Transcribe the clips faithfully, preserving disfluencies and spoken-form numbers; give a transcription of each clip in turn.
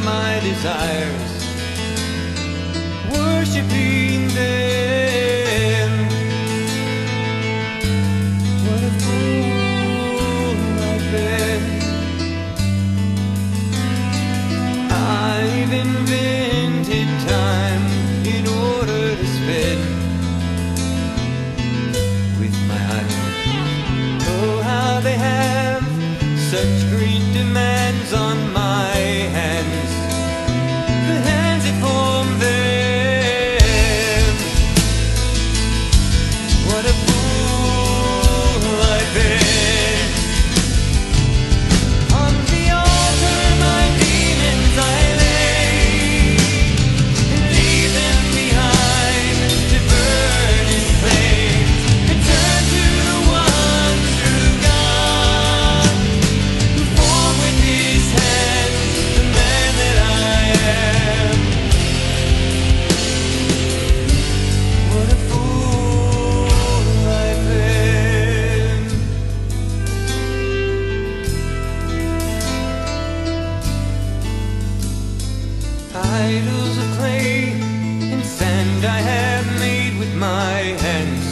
my desires, worshiping them. What a fool I've been. I've invented time in order to spend with my idols. Oh, how they have such great demands on my hands, the hands that form them. What a fool I've been. On the altar my demons I lay, and leave them behind to burn in flames, and turn to the one true God, who formed with his hands the man that I am. What a fool I've been. Idols of clay and sand I have made with my hands,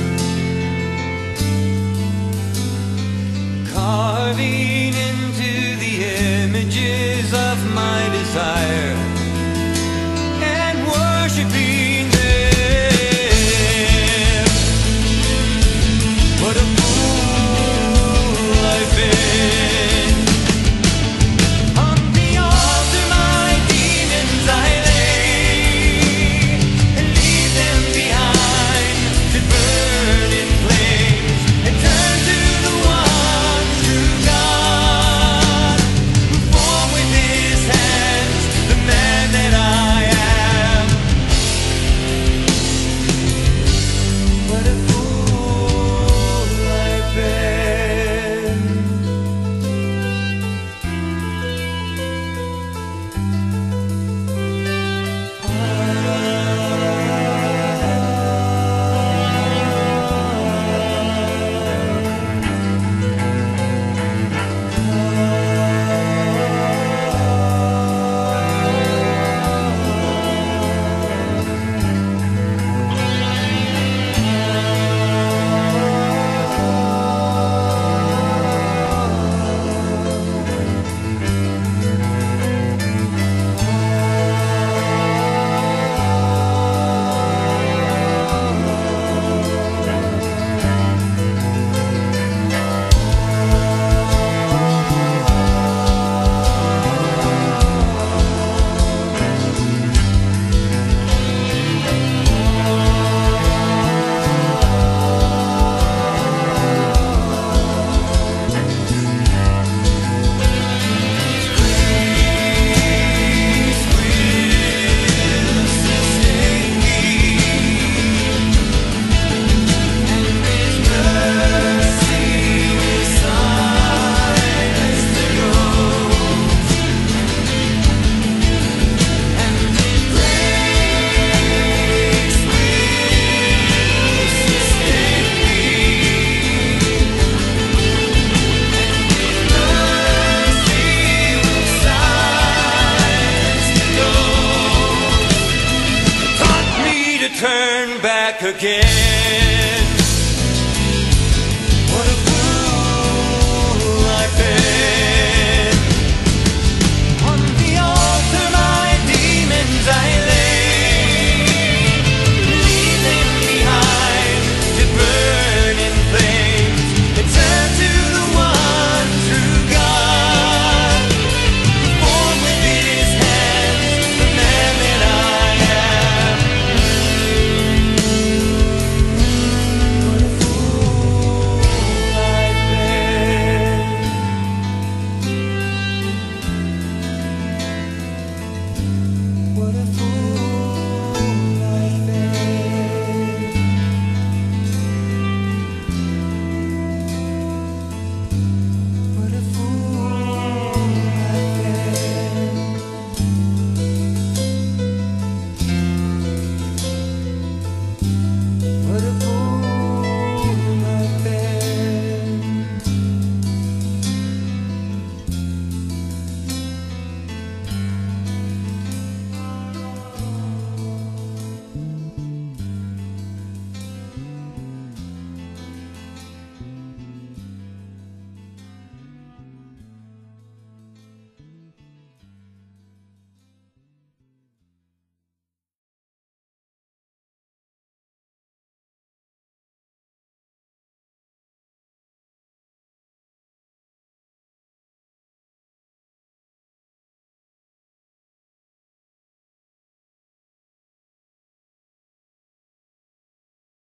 carving into the images of my desire and worshiping them. What a fool I've been. On the altar my demons I lay, and leave them behind to burn in flames, and turn to the one true God, who formed with his hands the man that I am. What a fool I've been. Turn back again.